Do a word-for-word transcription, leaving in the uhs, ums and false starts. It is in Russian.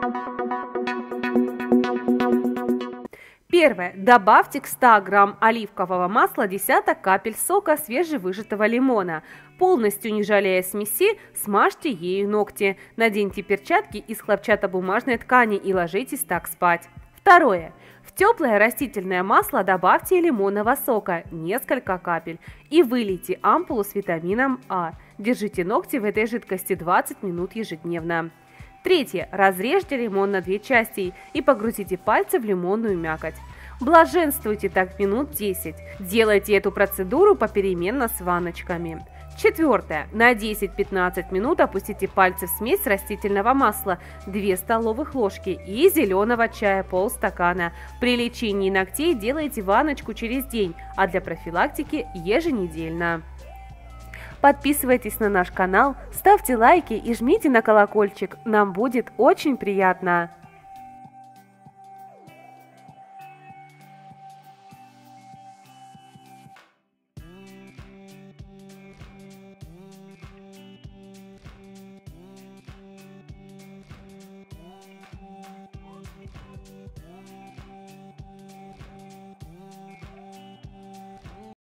Первое. Добавьте к ста грамм оливкового масла десяток капель сока свежевыжатого лимона. Полностью не жалея смеси, смажьте ею ногти. Наденьте перчатки из хлопчатобумажной ткани и ложитесь так спать. Второе. В теплое растительное масло добавьте лимонного сока, несколько капель, и вылейте ампулу с витамином А. Держите ногти в этой жидкости двадцать минут ежедневно. Третье. Разрежьте лимон на две части и погрузите пальцы в лимонную мякоть. Блаженствуйте так минут десять. Делайте эту процедуру попеременно с ванночками. Четвертое. На десять-пятнадцать минут опустите пальцы в смесь растительного масла две столовых ложки и зеленого чая полстакана. При лечении ногтей делайте ванночку через день, а для профилактики еженедельно. Подписывайтесь на наш канал, ставьте лайки и жмите на колокольчик, нам будет очень приятно.